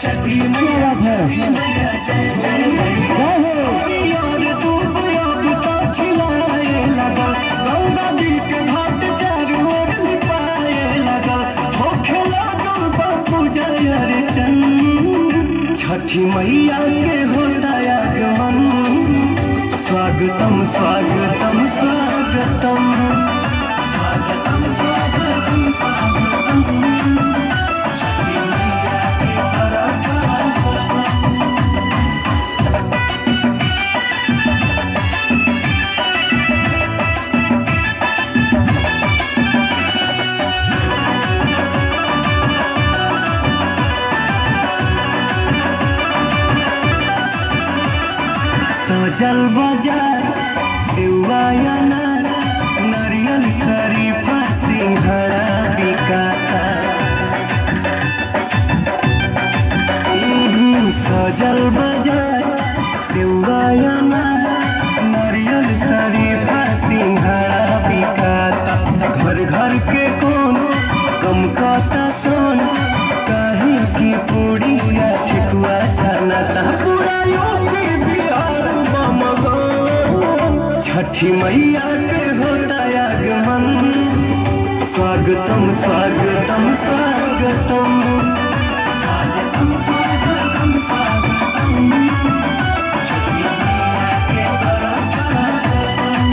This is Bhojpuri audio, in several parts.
छठी मैया जय हो। और दूध अब तो छिलाए लगल, गंगा जी के घाट चारों ओर लिपाए लगल, होखे लागल बापू जय अर्चन। छठी मैया के होता आगमन, स्वागतम स्वागतम स्वागतम स्वागतम स्वागतम स्वागतम, छठी मैया के बड़ा स्वागतम। सजल बाजार सेवा अनार, नारियल शरीफा सिंघड़ा बिकाता। सजल बाजार सेवा अनार, नारियल शरीफा सिंघड़ा बिकाता। घर घर के कोनो कम काता सोन, काहे की पूरी या ठेकुआ छानाता। पूरा यूपी बिहार छठी मैया के होता आगमन, स्वागतम स्वागतम स्वागतम स्वागतम स्वागतम स्वागतम, छठी मैया के बड़ा स्वागतम।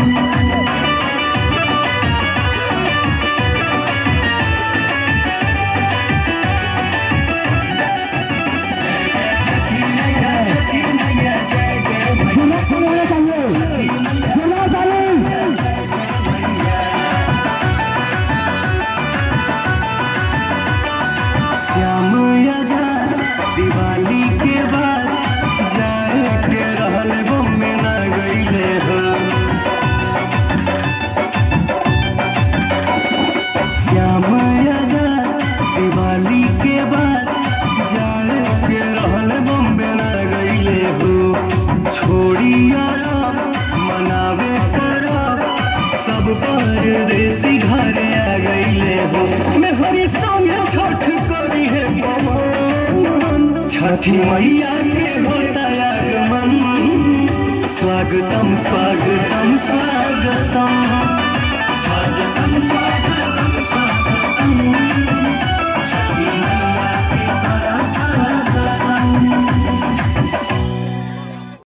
छठी मैया जय जय श्याम आजाद दिवाली के बाद जाए के रहल बम्बे ना गईले हो। श्याम आजाद दिवाली के बाद जाए के रहल बम्बे ना गईले हो। छोड़ी अरब मनावे करब, सब परदेसी घर आ गईले हो। मेहरी संगे छठ करी है पवन, छठी मैया के होता आगमन, स्वागतम स्वागतम स्वागतम स्वागतम स्वागतम।